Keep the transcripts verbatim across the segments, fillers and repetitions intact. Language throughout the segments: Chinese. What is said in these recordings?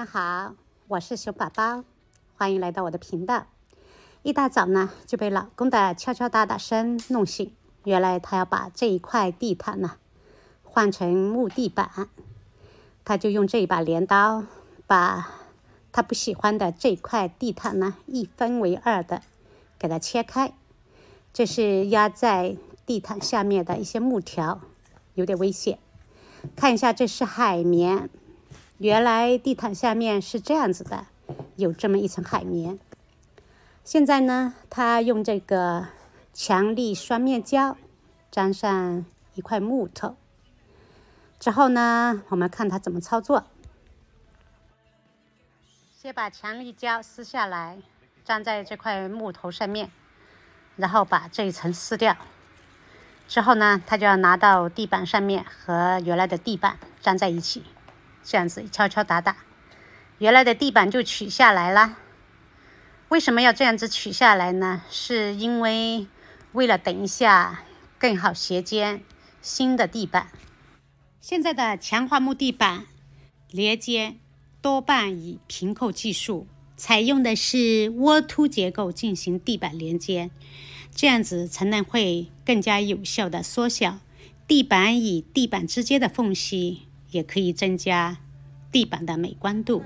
们好，我是熊宝宝，欢迎来到我的频道。一大早呢就被老公的敲敲打打声弄醒，原来他要把这一块地毯呢换成木地板，他就用这一把镰刀把他不喜欢的这块地毯呢一分为二的给它切开。这是压在地毯下面的一些木条，有点危险。看一下，这是海绵，原来地毯下面是这样子的，有这么一层海绵。现在呢，他用这个强力双面胶粘上一块木头，之后呢，我们看他怎么操作。先把强力胶撕下来，粘在这块木头上面，然后把这一层撕掉。之后呢，他就要拿到地板上面和原来的地板粘在一起，这样子敲敲打打，原来的地板就取下来了。为什么要这样子取下来呢？是因为为了等一下更好衔接新的地板。现在的强化木地板连接多半以平扣技术，采用的是窝凸结构进行地板连接，这样子才能会更加有效的缩小地板与地板之间的缝隙，也可以增加地板的美观度。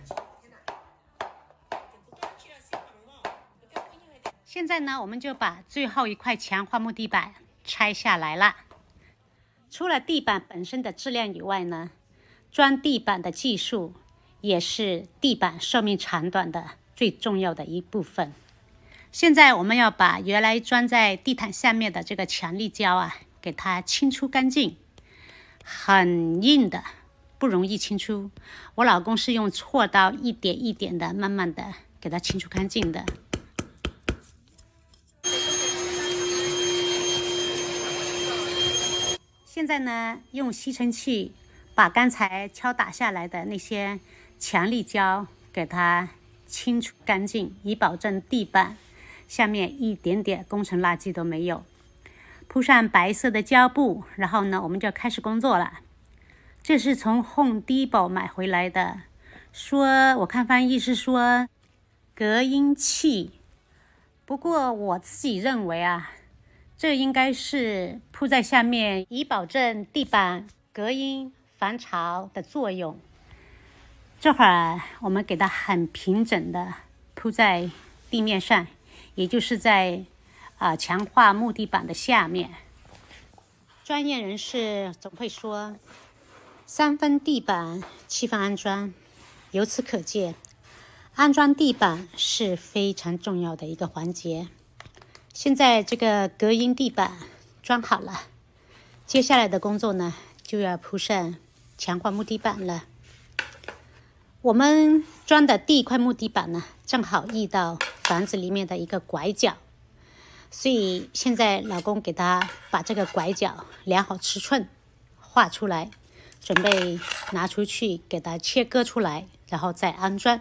现在呢，我们就把最后一块强化木地板拆下来了。除了地板本身的质量以外呢，装地板的技术也是地板寿命长短的最重要的一部分。现在我们要把原来装在地毯下面的这个强力胶啊，给它清除干净。很硬的，不容易清除。我老公是用锉刀一点一点的，慢慢的给它清除干净的。现在呢，用吸尘器把刚才敲打下来的那些强力胶给它清除干净，以保证地板下面一点点工程垃圾都没有。铺上白色的胶布，然后呢，我们就开始工作了。这是从 Home Depot 买回来的，说我看翻译是说隔音器，不过我自己认为啊，这应该是铺在下面，以保证地板隔音防潮的作用。这会儿我们给它很平整的铺在地面上，也就是在啊、呃、强化木地板的下面。专业人士总会说，三分地板，七分安装。由此可见，安装地板是非常重要的一个环节。现在这个隔音地板装好了，接下来的工作呢，就要铺上强化木地板了。我们装的第一块木地板呢，正好遇到房子里面的一个拐角，所以现在老公给他把这个拐角量好尺寸，画出来，准备拿出去给它切割出来，然后再安装。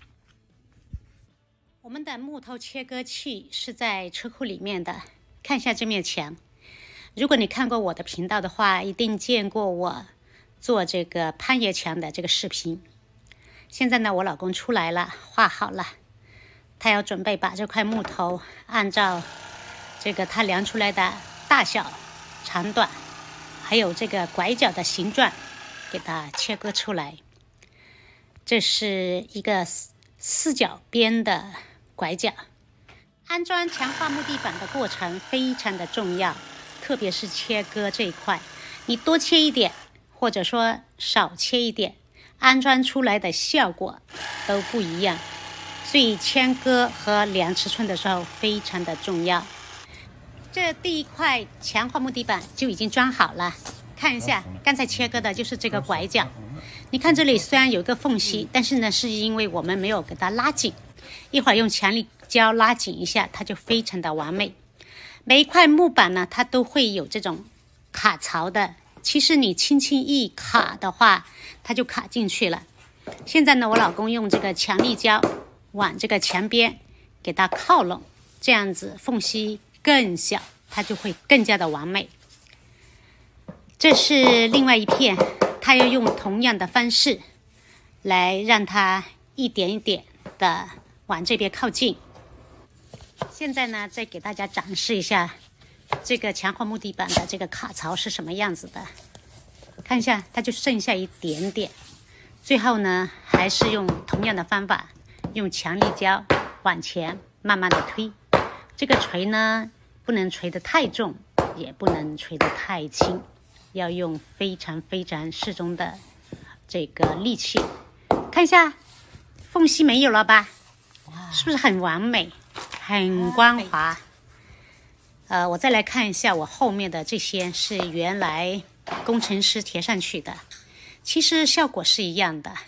我们的木头切割器是在车库里面的，看一下这面墙。如果你看过我的频道的话，一定见过我做这个攀岩墙的这个视频。现在呢，我老公出来了，画好了，他要准备把这块木头按照这个他量出来的大小、长短，还有这个拐角的形状，给它切割出来。这是一个四角边的拐角。安装强化木地板的过程非常的重要，特别是切割这一块，你多切一点，或者说少切一点，安装出来的效果都不一样。所以切割和量尺寸的时候非常的重要。这第一块强化木地板就已经装好了，看一下，刚才切割的就是这个拐角。你看这里虽然有个缝隙，但是呢，是因为我们没有给它拉紧，一会儿用强力胶拉紧一下，它就非常的完美。每一块木板呢，它都会有这种卡槽的，其实你轻轻一卡的话，它就卡进去了。现在呢，我老公用这个强力胶往这个墙边给它靠拢，这样子缝隙更小，它就会更加的完美。这是另外一片，它要用同样的方式来让它一点一点的往这边靠近。现在呢，再给大家展示一下这个强化木地板的这个卡槽是什么样子的。看一下，它就剩下一点点。最后呢，还是用同样的方法，用强力胶往前慢慢的推。这个锤呢，不能锤得太重，也不能锤得太轻，要用非常非常适中的这个力气。看一下，缝隙没有了吧？是不是很完美，很光滑？呃，我再来看一下我后面的这些是原来工程师贴上去的，其实效果是一样的。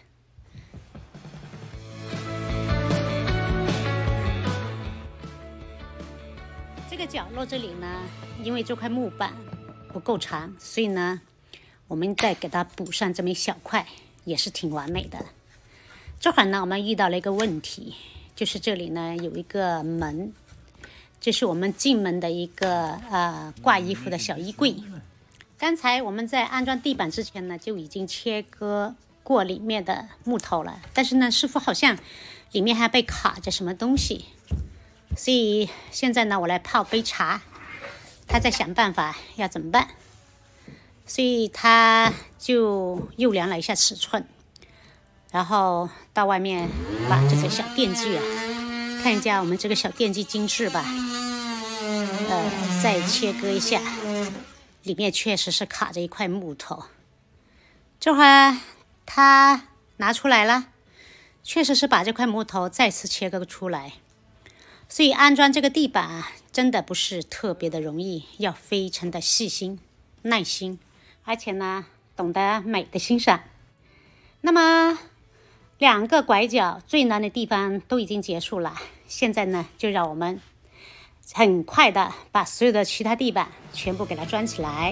这个角落这里呢，因为这块木板不够长，所以呢，我们再给它补上这么一小块，也是挺完美的。这会儿呢，我们遇到了一个问题，就是这里呢有一个门，这是我们进门的一个呃挂衣服的小衣柜。刚才我们在安装地板之前呢，就已经切割过里面的木头了，但是呢，师傅好像里面还被卡着什么东西，所以现在呢，我来泡杯茶，他在想办法要怎么办，所以他就又量了一下尺寸，然后到外面把这个小电锯啊，看一下我们这个小电锯精致吧，呃，再切割一下。里面确实是卡着一块木头，这会儿他拿出来了，确实是把这块木头再次切割出来。所以安装这个地板啊，真的不是特别的容易，要非常的细心、耐心，而且呢，懂得美的欣赏。那么两个拐角最难的地方都已经结束了，现在呢，就让我们很快的把所有的其他地板全部给它装起来。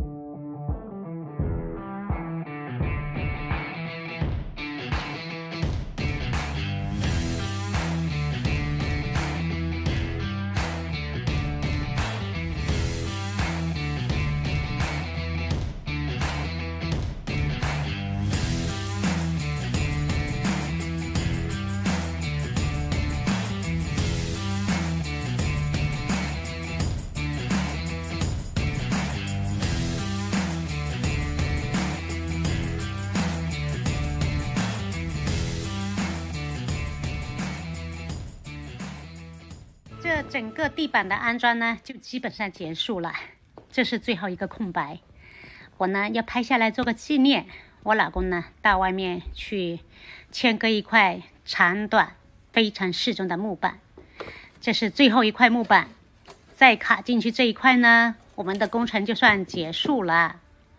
这整个地板的安装呢，就基本上结束了。这是最后一个空白，我呢要拍下来做个纪念。我老公呢到外面去切割一块长短非常适中的木板，这是最后一块木板。再卡进去这一块呢，我们的工程就算结束了。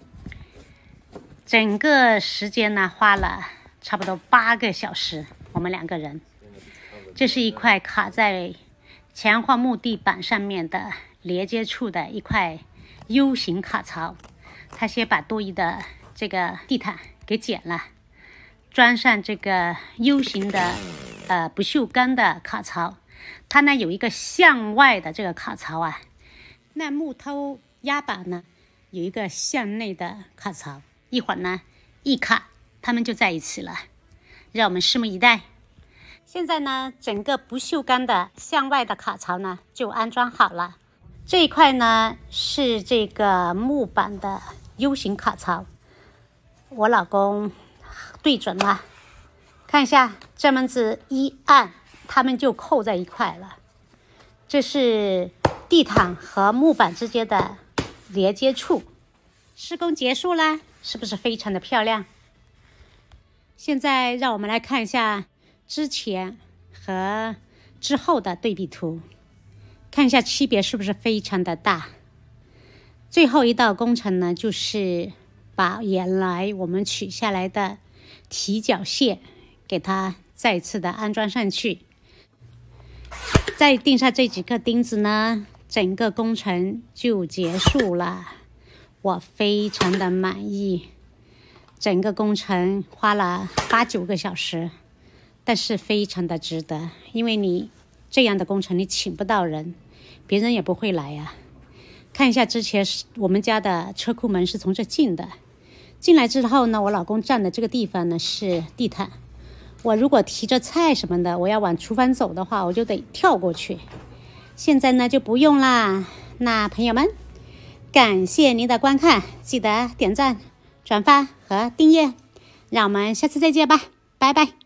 整个时间呢花了差不多八个小时，我们两个人。这是一块卡在强化木地板上面的连接处的一块 U 型卡槽，他先把多余的这个地毯给剪了，装上这个 U 型的呃不锈钢的卡槽。它呢有一个向外的这个卡槽啊，那木头压板呢有一个向内的卡槽。一会儿呢一卡，它们就在一起了，让我们拭目以待。现在呢，整个不锈钢的向外的卡槽呢就安装好了。这一块呢是这个木板的 U 型卡槽，我老公对准了，看一下这么子一按，它们就扣在一块了。这是地毯和木板之间的连接处。施工结束啦，是不是非常的漂亮？现在让我们来看一下之前和之后的对比图，看一下区别是不是非常的大。最后一道工程呢，就是把原来我们取下来的提脚线给它再次的安装上去，再钉上这几个钉子呢，整个工程就结束了。我非常的满意，整个工程花了八九个小时，但是非常的值得，因为你这样的工程你请不到人，别人也不会来呀、啊。看一下之前我们家的车库门是从这进的， 进来之后呢，我老公站的这个地方呢是地毯。我如果提着菜什么的，我要往厨房走的话，我就得跳过去。现在呢就不用啦。那朋友们，感谢您的观看，记得点赞、转发和订阅。让我们下次再见吧，拜拜。